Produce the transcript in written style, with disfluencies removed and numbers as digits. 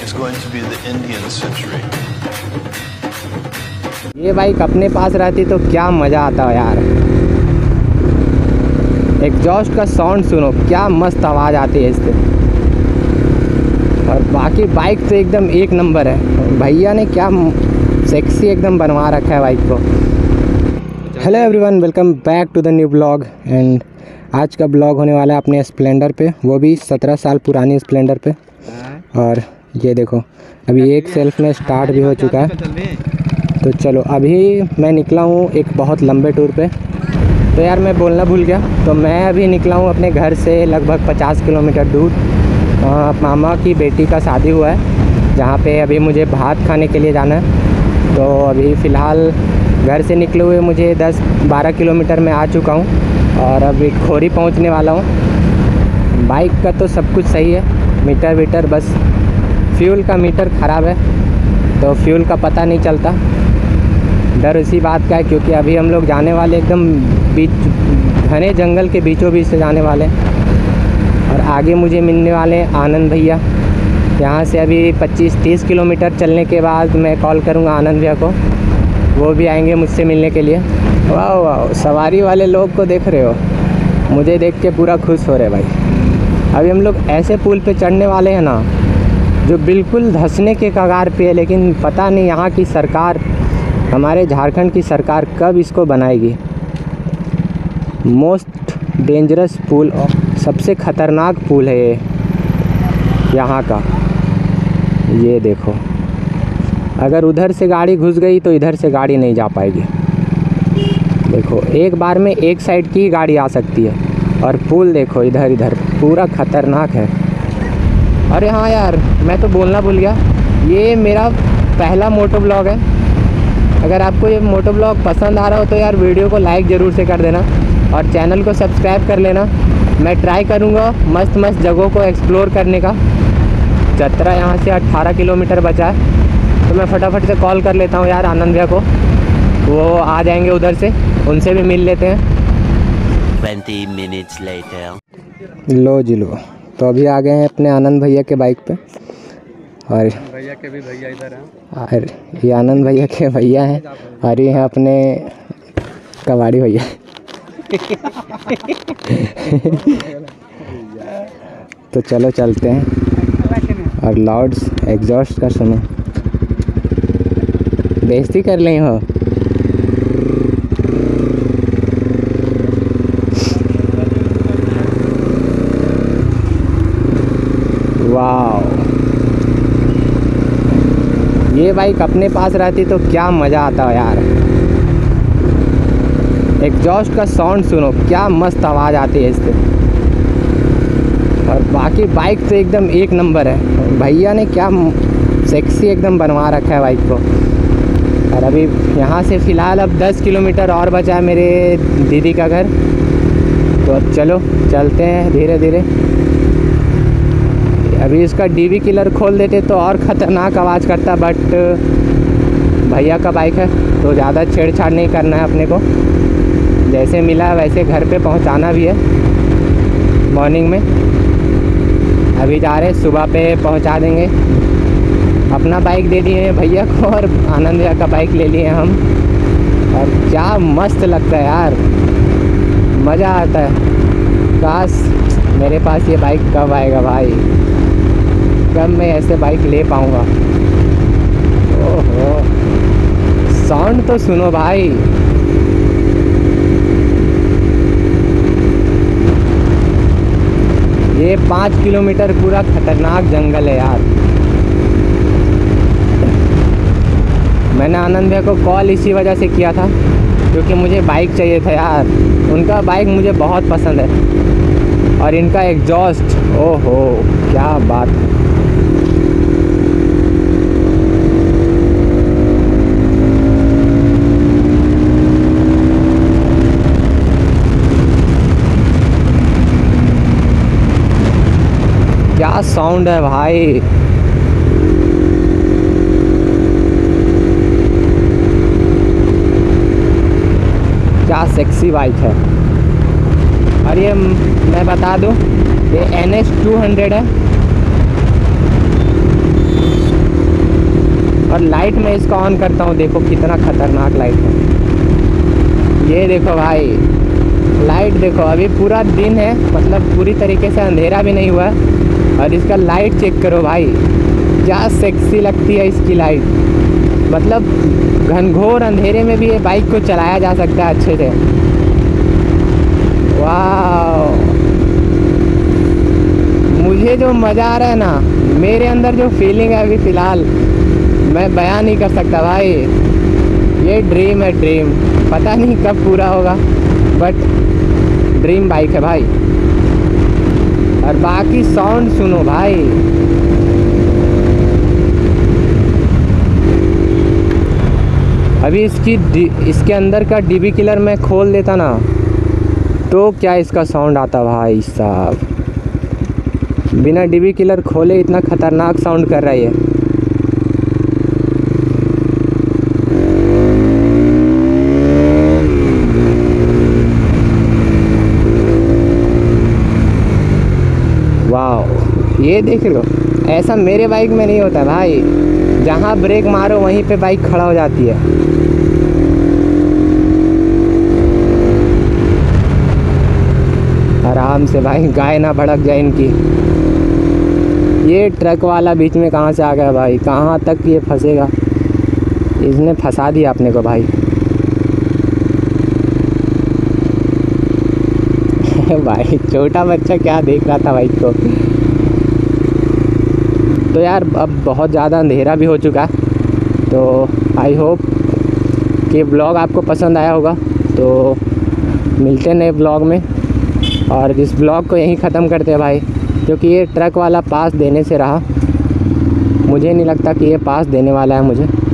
is going to be the Indian century. ये bike अपने पास रहती तो क्या मज़ा आता है यार। एग्जॉस्ट का साउंड सुनो, क्या मस्त आवाज़ आती है इससे। और बाकी बाइक तो एकदम एक नंबर है। भैया ने क्या सेक्सी एकदम बनवा रखा है बाइक को। Hello everyone, welcome back to the new blog. And आज का ब्लॉग होने वाला है अपने स्प्लेंडर पे, वो भी 17 साल पुरानी स्प्लेंडर पे। और ये देखो अभी एक सेल्फ में स्टार्ट भी हो चुका है। तो चलो अभी मैं निकला हूँ एक बहुत लंबे टूर पे। तो यार मैं बोलना भूल गया, तो मैं अभी निकला हूँ अपने घर से लगभग 50 किलोमीटर दूर। मामा की बेटी का शादी हुआ है, जहाँ पे अभी मुझे भात खाने के लिए जाना है। तो अभी फ़िलहाल घर से निकले हुए मुझे 10-12 किलोमीटर में आ चुका हूँ और अभी खोरी पहुँचने वाला हूँ। बाइक का तो सब कुछ सही है, मीटर वीटर, बस फ्यूल का मीटर ख़राब है, तो फ्यूल का पता नहीं चलता। डर इसी बात का है क्योंकि अभी हम लोग जाने वाले एकदम बीच घने जंगल के बीचों बीच से जाने वाले। और आगे मुझे मिलने वाले आनंद भैया। यहाँ से अभी 25-30 किलोमीटर चलने के बाद मैं कॉल करूँगा आनंद भैया को, वो भी आएंगे मुझसे मिलने के लिए। वाह वाह, सवारी वाले लोग को देख रहे हो, मुझे देख के पूरा खुश हो रहे भाई। अभी हम लोग ऐसे पुल पे चढ़ने वाले हैं ना जो बिल्कुल धंसने के कगार पे है, लेकिन पता नहीं यहाँ की सरकार, हमारे झारखंड की सरकार कब इसको बनाएगी। मोस्ट डेंजरस पुल, सबसे ख़तरनाक पुल है ये यहाँ का। ये देखो, अगर उधर से गाड़ी घुस गई तो इधर से गाड़ी नहीं जा पाएगी। देखो एक बार में एक साइड की गाड़ी आ सकती है। और पुल देखो इधर इधर पूरा ख़तरनाक है। अरे हाँ यार, मैं तो बोलना भूल गया, ये मेरा पहला मोटो ब्लॉग है। अगर आपको ये मोटो ब्लॉग पसंद आ रहा हो तो यार वीडियो को लाइक ज़रूर से कर देना और चैनल को सब्सक्राइब कर लेना। मैं ट्राई करूँगा मस्त मस्त जगहों को एक्सप्लोर करने का। चतरा यहाँ से 18 किलोमीटर बचा है, तो मैं फटाफट से कॉल कर लेता हूँ यार आनंद भैया को, वो आ जाएंगे उधर से, उनसे भी मिल लेते हैं। 20 minutes later. लो जी लो, तो अभी आ गए हैं अपने आनंद भैया के बाइक पे। और भैया के भी भैया इधर हैं। और ये आनंद भैया के भैया हैं और ये हैं अपने कबाड़ी भैया। तो चलो चलते हैं। और लाउड्स एग्जॉस्ट का सुनो, बेइज्जती कर ली हो। वाह, ये बाइक अपने पास रहती तो क्या मज़ा आता है यार। एग्जॉस्ट का साउंड सुनो, क्या मस्त आवाज़ आती है इससे। और बाकी बाइक तो एकदम एक नंबर है। भैया ने क्या सेक्सी एकदम बनवा रखा है बाइक को। और अभी यहाँ से फ़िलहाल अब 10 किलोमीटर और बचा है मेरे दीदी का घर। तो चलो चलते हैं धीरे धीरे। अभी इसका डीवी किलर खोल देते तो और ख़तरनाक आवाज़ करता, बट भैया का बाइक है तो ज़्यादा छेड़छाड़ नहीं करना है अपने को। जैसे मिला वैसे घर पे पहुंचाना भी है मॉर्निंग में। अभी जा रहे, सुबह पे पहुंचा देंगे। अपना बाइक दे दिए हैं भैया को और आनंद भैया का बाइक ले लिए हम। और क्या मस्त लगता है यार, मज़ा आता है। काश मेरे पास ये बाइक कब आएगा भाई, कब मैं ऐसे बाइक ले पाऊँगा। ओहो, साउंड तो सुनो भाई। ये 5 किलोमीटर पूरा खतरनाक जंगल है यार। मैंने आनंद भैया को कॉल इसी वजह से किया था क्योंकि मुझे बाइक चाहिए था यार। उनका बाइक मुझे बहुत पसंद है और इनका एग्जॉस्ट, ओहो क्या बात है। क्या साउंड है भाई। क्या सेक्सी बाइक है। और ये मैं बता दूं, ये NS 200 है। लाइट में इसका ऑन करता हूँ, देखो कितना खतरनाक लाइट है। ये देखो भाई लाइट देखो, अभी पूरा दिन है, मतलब पूरी तरीके से अंधेरा भी नहीं हुआ है। और इसका लाइट चेक करो भाई, क्या सेक्सी लगती है इसकी लाइट। मतलब घनघोर अंधेरे में भी ये बाइक को चलाया जा सकता है अच्छे से। वाह, मुझे जो मज़ा आ रहा है ना, मेरे अंदर जो फीलिंग है अभी फ़िलहाल मैं बयान नहीं कर सकता भाई। ये ड्रीम है, ड्रीम। पता नहीं कब पूरा होगा, बट ड्रीम बाइक है भाई। और बाकी साउंड सुनो भाई, अभी इसके अंदर का डीबी किलर मैं खोल देता ना, तो क्या इसका साउंड आता भाई साहब। बिना डीबी किलर खोले इतना ख़तरनाक साउंड कर रहा है ये। वाह, ये देख लो, ऐसा मेरे बाइक में नहीं होता भाई। जहाँ ब्रेक मारो वहीं पे बाइक खड़ा हो जाती है। आराम से भाई, गाय ना भड़क जाए इनकी। ये ट्रक वाला बीच में कहाँ से आ गया भाई, कहाँ तक ये फंसेगा। इसने फंसा दिया अपने को भाई। भाई छोटा बच्चा क्या देख रहा था बाइक को। तो यार अब बहुत ज़्यादा अंधेरा भी हो चुका है, तो आई होप कि ब्लॉग आपको पसंद आया होगा। तो मिलते हैं नए ब्लॉग में, और इस ब्लॉग को यहीं ख़त्म करते हैं भाई, क्योंकि ये ट्रक वाला पास देने से रहा। मुझे नहीं लगता कि ये पास देने वाला है मुझे।